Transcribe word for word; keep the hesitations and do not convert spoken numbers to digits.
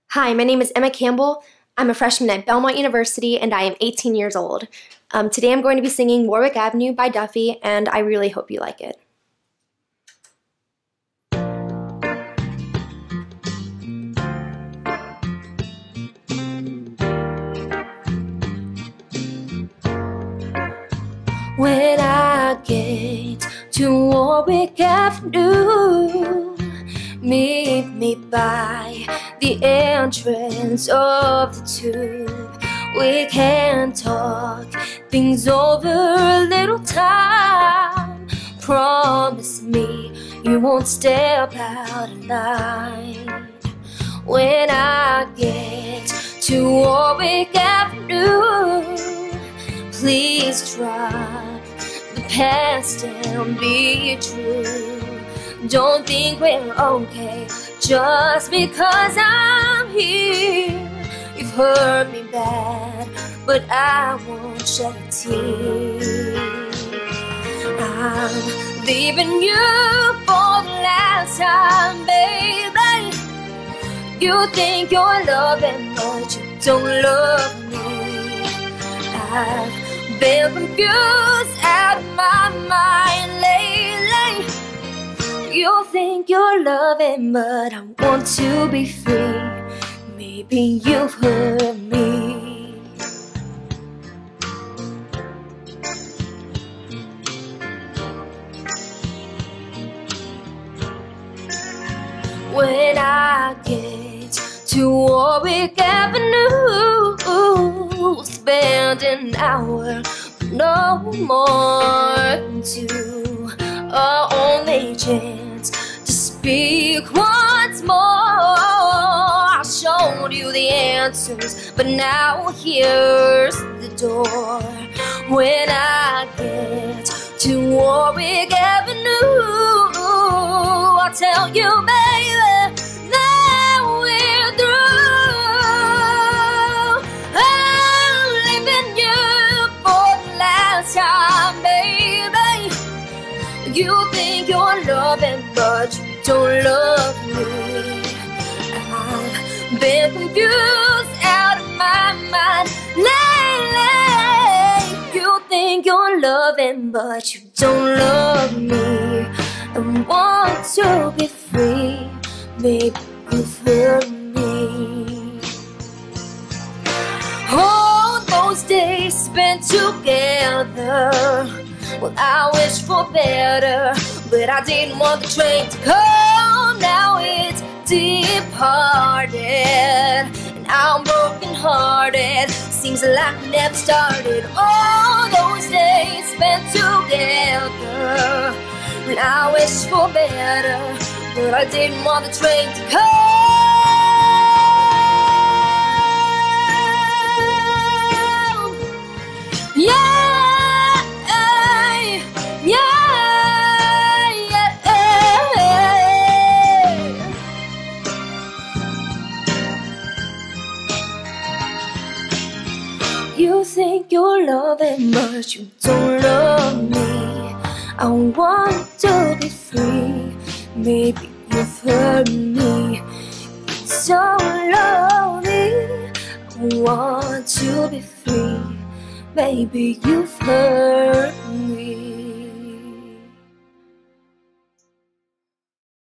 Hi, my name is Emma Campbell. I'm a freshman at Belmont University and I am eighteen years old. Um, today I'm going to be singing Warwick Avenue by Duffy, and I really hope you like it. When I get to Warwick Avenue, meet me by the entrance of the tube. We can talk things over a little time. Promise me you won't step out of line. When I get to Warwick Avenue, please drop the past and be true. Don't think we're okay just because I'm here. You've hurt me bad, but I won't shed a tear. I'm leaving you for the last time, baby. You think you're loving, but you don't love me. I've been confused out of my mind lately. You think you're loving, but I want to be free. Maybe you've hurt me. When I get to Warwick Avenue, spend an hour, but no more than two. Our only chance to speak once more. I showed you the answers, but now here's the door. When I get to Warwick Avenue, I'll tell you, baby, that we're through. I'm leaving you for the last time, baby. You think you're loving, but you don't love me. I've been confused out of my mind lately. You think you're loving, but you don't love me. I want to be free. Maybe you've hurt me. All those days spent together, well, I wish for better, but I didn't want the train to come. Now it's departed, and I'm broken hearted. Seems like we never started. All those days spent together, and I wish for better, but I didn't want the train to come. Yeah. You think you're loving, but you don't love me. I want to be free. Maybe you've hurt me. It's so lonely. I want to be free. Maybe you've hurt me.